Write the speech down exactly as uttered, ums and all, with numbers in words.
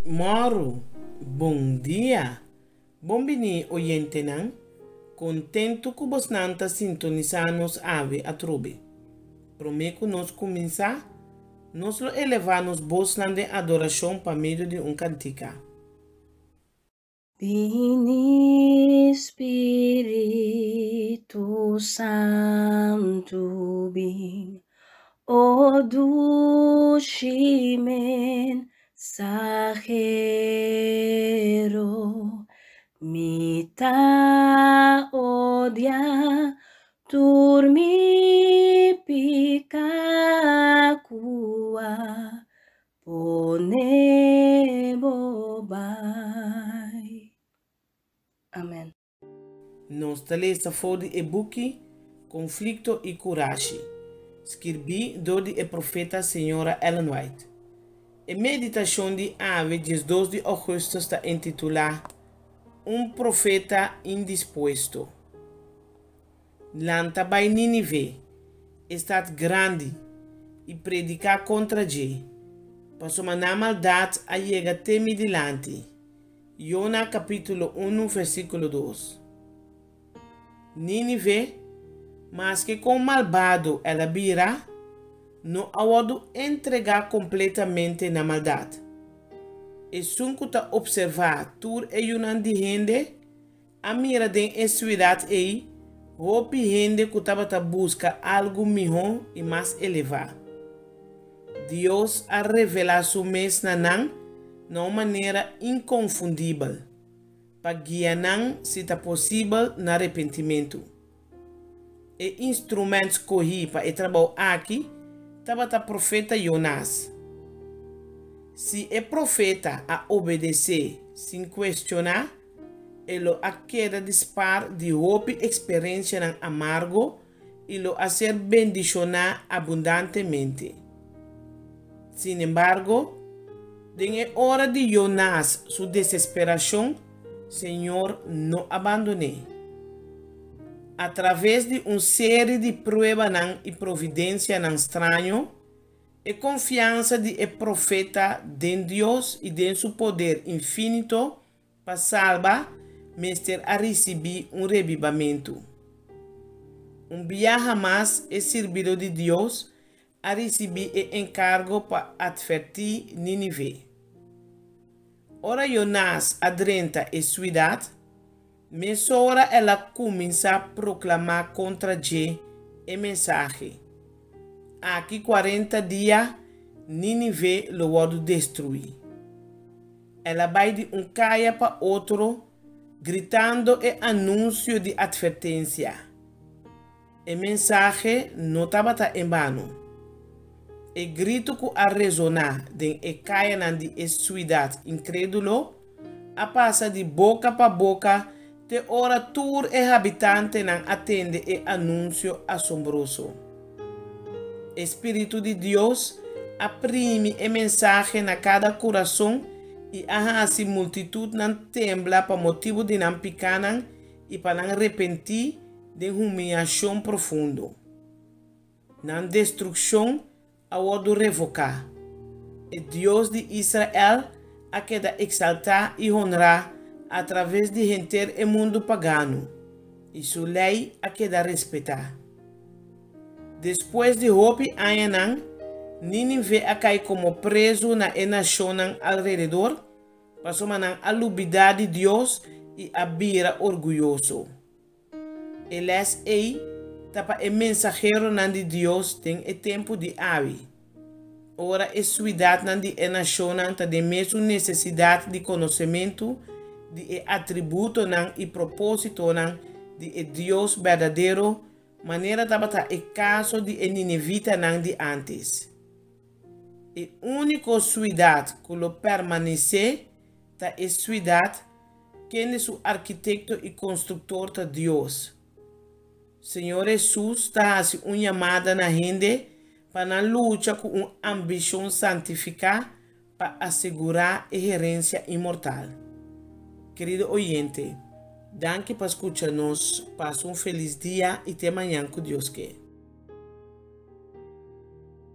Moro, bom dia. Bom bini oyente nan. Contento que vos nanta sintonizarnos ave a trobe. Prometo nos começar, nos lo elevarmos vos de adoração para meio de um cantica. Vini Espírito Santo, vim, o dulce mensajero, mita odia, turmi picacua, pone bobai. Amen. Nós lemos fora e book Conflito e Coragem, escrito do de profeta senhora Ellen White. A meditação de ave dia dois de agosto está intitulada Um Profeta Indisposto. Lanta by Nínive, estado grande, e predicar contra Jé. Passou uma maldade a chegar até midilante. Jona capítulo um, versículo dois. Nínive, mas que com malvado ela vira, não pode entregar completamente na maldade. E sunco ta observar tur e yunan de gente, a mira den cidade ei, hopi gente que tava ta busca algo melhor e mais elevado. Deus a revelar su mes na nan, de uma maneira inconfundível, para guiar nan se está possível no arrependimento. E instrumentos corri para o trabalho aqui, estava o profeta Jonas. Se é profeta a obedecer sem questionar, ele a queda dispar de roupa experiência nan amargo e lo a ser bendicionar abundantemente. Sin embargo, em hora de Jonas, sua desesperação, Senhor não abandonou. Através de uma série de provas e providência não estranho, e confiança de o profeta em Deus e em seu poder infinito para salvar, mestre a receber um revivamento. Um dia jamais é servido de Deus a receber o encargo para advertir Nínive. Ora Jonas adrenta a cidade, mas ora ela começa a proclamar contra Jé a mensagem. Aqui quarenta dias, Nínive lo pode destruir. Ela vai de um caia para outro, gritando o anúncio de advertência. A mensagem não estava em vano. O grito que a resonar de e caia de cidade incrédulo, a passa de boca para boca, de hora tur e habitante não atende o anúncio assombroso. Espírito de Deus aprime a mensagem na cada coração e a assim multitud não tembla para motivo de não picar e para não arrepentir de humilhação profundo. Não destruição a do revocar. E Deus de Israel a queda exaltar e honrar através de render o mundo pagano e sua lei a queda respeitar. Depois de Hopi Ayanan, Nínive a cair como preso na nação ao redor, passou a alubidar de Deus e a bira orgulhoso. Ele é aí, tapa o mensageiro de Deus tem o tempo de ave. Ora, a cidade de nação tem de mesmo necessidade de conhecimento de atributo e propósito de Deus verdadeiro, maneira de o caso de Ninevita de antes. E única cidade que lo permanece é a cidade que é o arquiteto e construtor de Deus. Senhor Jesus está fazendo uma chamada na gente para lutar com uma ambição santificada para assegurar a herência imortal. Querido oyente, danke por escuchar-nos. Passa um feliz dia e até amanhã com Deus quer.